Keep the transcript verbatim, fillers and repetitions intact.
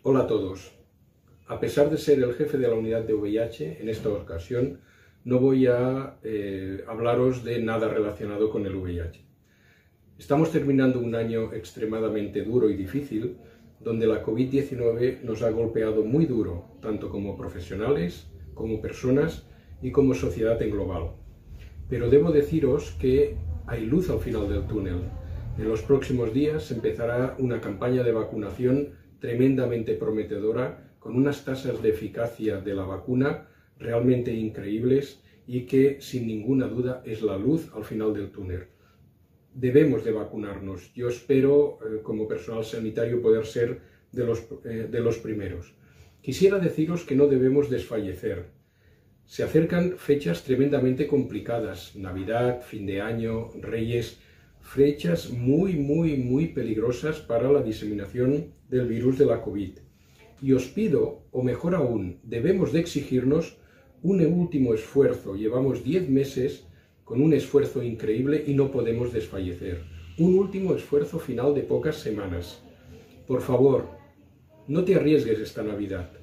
Hola a todos. A pesar de ser el jefe de la unidad de V I H, en esta ocasión no voy a eh, hablaros de nada relacionado con el V I H. Estamos terminando un año extremadamente duro y difícil, donde la COVID diecinueve nos ha golpeado muy duro, tanto como profesionales, como personas y como sociedad en global. Pero debo deciros que hay luz al final del túnel. En los próximos días empezará una campaña de vacunación tremendamente prometedora, con unas tasas de eficacia de la vacuna realmente increíbles y que, sin ninguna duda, es la luz al final del túnel. Debemos de vacunarnos. Yo espero, eh, como personal sanitario, poder ser de los, eh, de los primeros. Quisiera deciros que no debemos desfallecer. Se acercan fechas tremendamente complicadas, Navidad, fin de año, Reyes, fechas muy, muy, muy peligrosas para la diseminación del virus de la COVID. Y os pido, o mejor aún, debemos de exigirnos un último esfuerzo. Llevamos diez meses con un esfuerzo increíble y no podemos desfallecer. Un último esfuerzo final de pocas semanas. Por favor, no te arriesgues esta Navidad.